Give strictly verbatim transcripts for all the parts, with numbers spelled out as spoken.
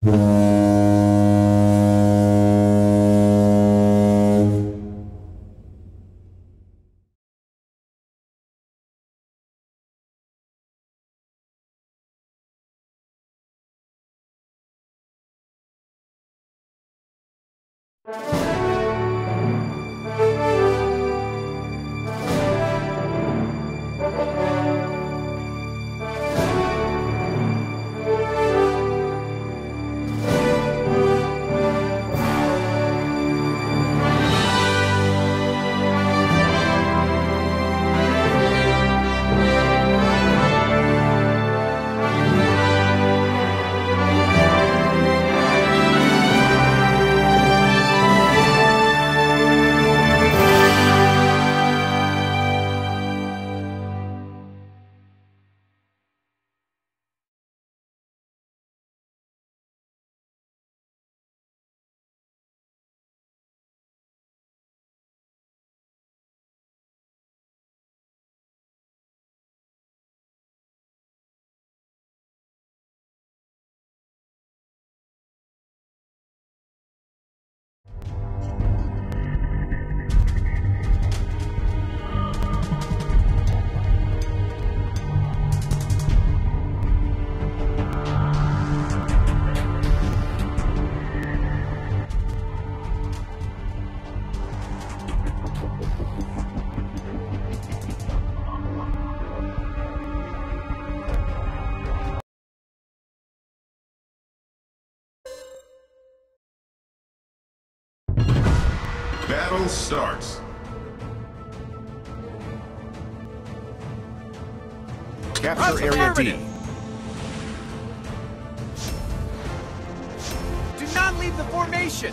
Battle starts. Capture Area D. Do not leave the formation!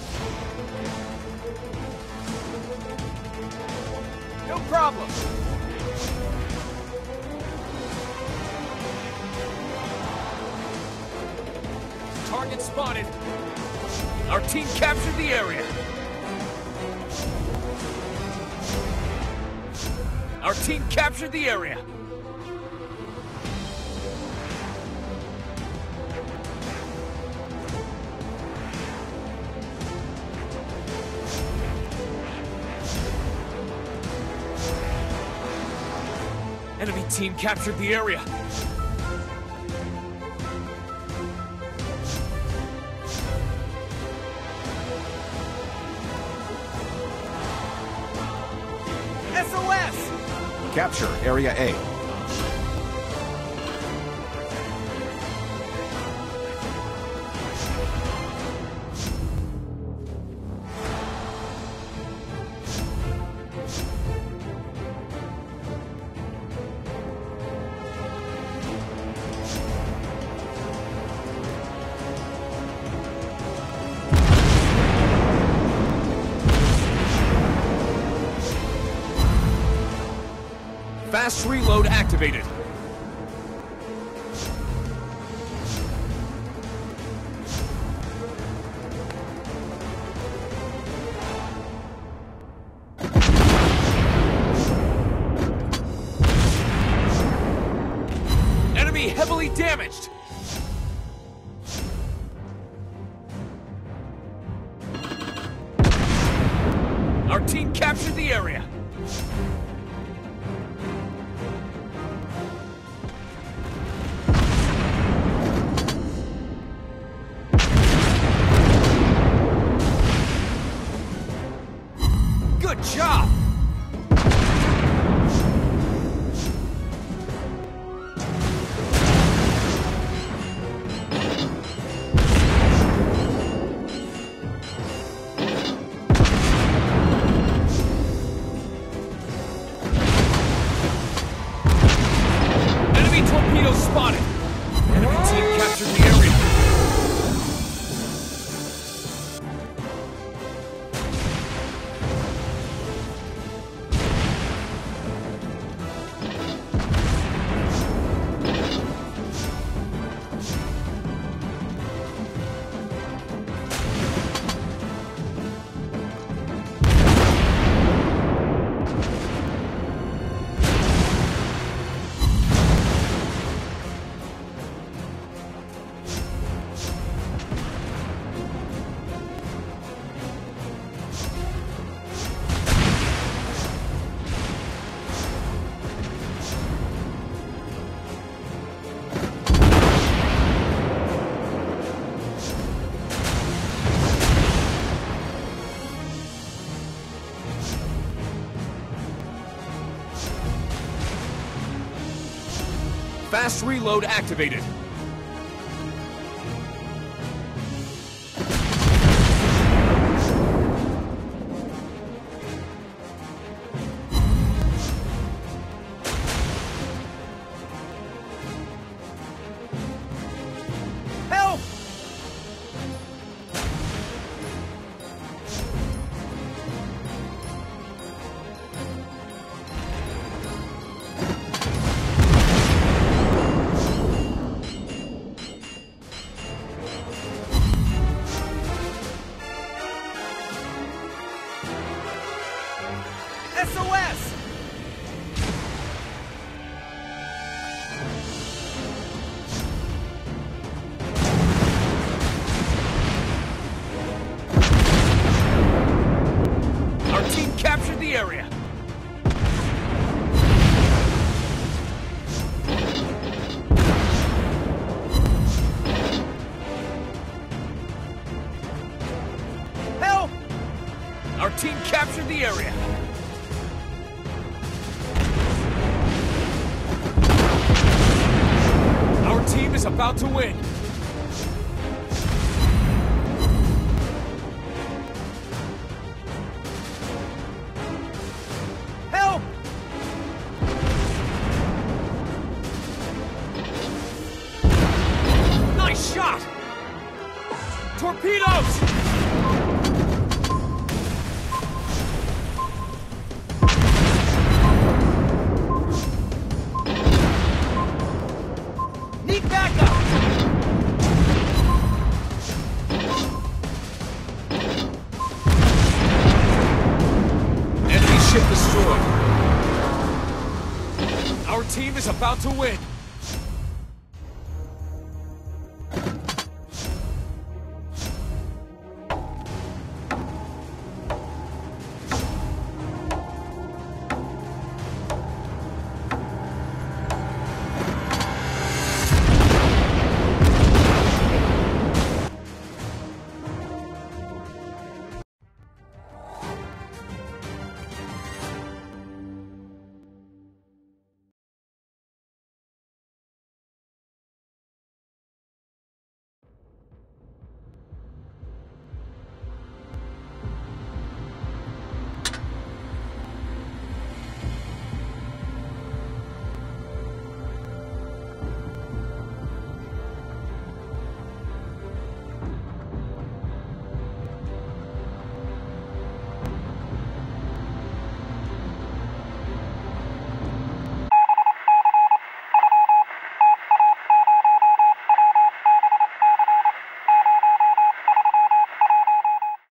No problem! Target spotted! Our team captured the area! Our team captured the area! Enemy team captured the area! S O S! Capture Area A. Fast reload activated. Enemy heavily damaged. Our team captured the area. Good job! Enemy torpedoes spotted! Enemy team captured the area! Fast reload activated. Help! S O S! Our team captured the area. Help! Our team captured the area. Our team is about to win. Help! Nice shot! Torpedoes! Need backup! Enemy ship destroyed. Our team is about to win.